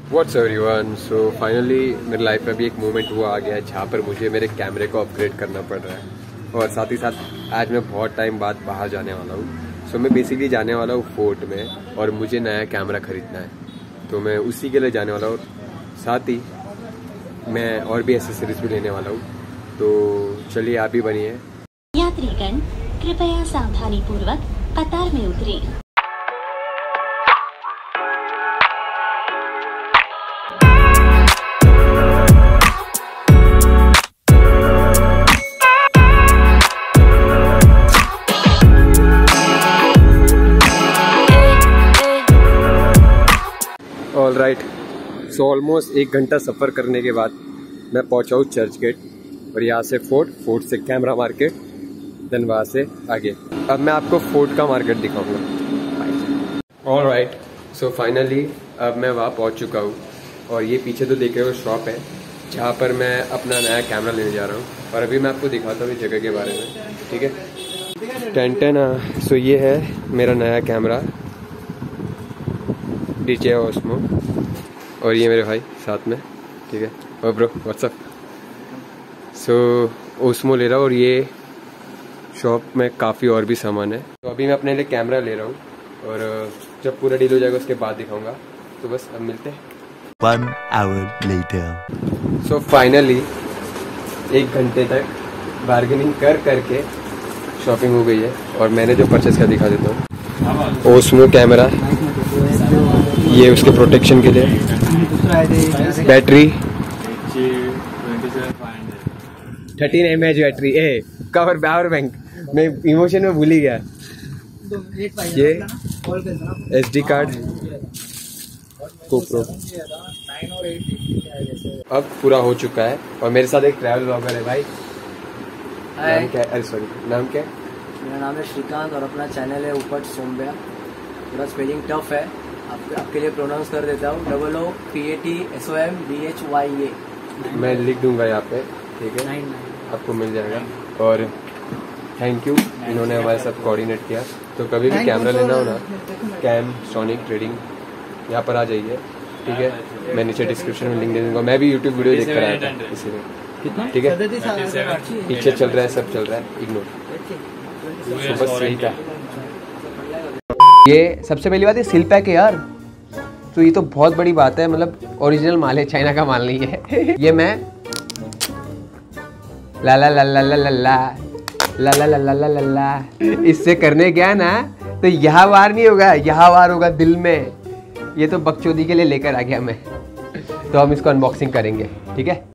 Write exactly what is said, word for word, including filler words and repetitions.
What's everyone, so finally मेरी life में भी एक मोमेंट हुआ आ गया है जहाँ पर मुझे मेरे कैमरे को अपग्रेड करना पड़ रहा है और साथ ही साथ आज मैं बहुत टाइम बाद बाहर जाने वाला हूँ। सो so, मैं बेसिकली जाने वाला हूँ फोर्ट में और मुझे नया कैमरा खरीदना है, तो मैं उसी के लिए जाने वाला हूँ। साथ ही मैं और भी एसेसरीज भी लेने वाला हूँ, तो चलिए आप भी बनिए। यात्रीगण कृपया सावधानी पूर्वक कतार में उतरें। ऑल राइट, सो ऑलमोस्ट एक घंटा सफ़र करने के बाद मैं पहुंचा हूँ चर्च गेट और यहाँ से फोर्ट, फोर्ट से कैमरा मार्केट, देन वहाँ से आगे। अब मैं आपको फोर्ट का मार्केट दिखाऊंगा। ऑल राइट, सो फाइनली अब मैं वहाँ पहुँच चुका हूँ और ये पीछे तो देख रहे हो शॉप है जहाँ पर मैं अपना नया कैमरा लेने जा रहा हूँ और अभी मैं आपको दिखाता हूँ इस जगह के बारे में, ठीक है। टेन टेन सो ये है मेरा नया कैमरा डीजे ओस्मो और ये मेरे भाई साथ में, ठीक है। और ब्रो व्हाट्सअप। सो ओस्मो ले रहा हूँ और ये शॉप में काफ़ी और भी सामान है। तो अभी मैं अपने लिए कैमरा ले रहा हूँ और जब पूरा डील हो जाएगा उसके बाद दिखाऊंगा। तो बस अब मिलते हैं। One hour later. So finally एक घंटे तक बार्गेनिंग कर करके शॉपिंग हो गई है और मैंने जो परचेस किया दिखा देता हूँ। ओस्मो कैमरा, ये उसके प्रोटेक्शन के लिए, battery thirteen M H battery, a cover power bank, मैं इमोशन में भूल ही गया। ये एस डी कार्ड, GoPro अब पूरा हो चुका है और मेरे साथ एक ट्रैवल ब्लॉगर है भाई। नाम क्या है? अरे सॉरी, नाम क्या है? मेरा नाम है श्रीकांत और अपना चैनल है उपट सोम्या। थोड़ा स्पेलिंग टफ है, आप, आपके लिए प्रोनाउंस कर देता हूँ। Double O P A T S O M B H Y A. मैं लिख दूंगा यहाँ पे, ठीक है, आपको मिल जाएगा। और थैंक यू, इन्होंने हमारे साथ कोऑर्डिनेट किया। तो कभी भी कैमरा लेना हो ना, कैम सोनिक ट्रेडिंग यहाँ पर आ जाइए, ठीक है। मैं नीचे डिस्क्रिप्शन में लिंक दे दूंगा। मैं भी यूट्यूब वीडियो देख कर आया था इसीलिए, ठीक है। पीछे चल रहा है, सब चल रहा है, इग्नोर। बस यही था। ये सबसे पहली बात, ये सिल पैक है यार, तो ये तो बहुत बड़ी बात है। मतलब ओरिजिनल माल है, चाइना का माल नहीं है। ये मैं ला ला ला ला ला ला ला ला ला ला ला ला ला इससे करने गया ना तो यहाँ वार नहीं होगा, यहाँ वार होगा दिल में। ये तो बकचोदी के लिए लेकर आ गया मैं, तो हम इसको अनबॉक्सिंग करेंगे, ठीक है।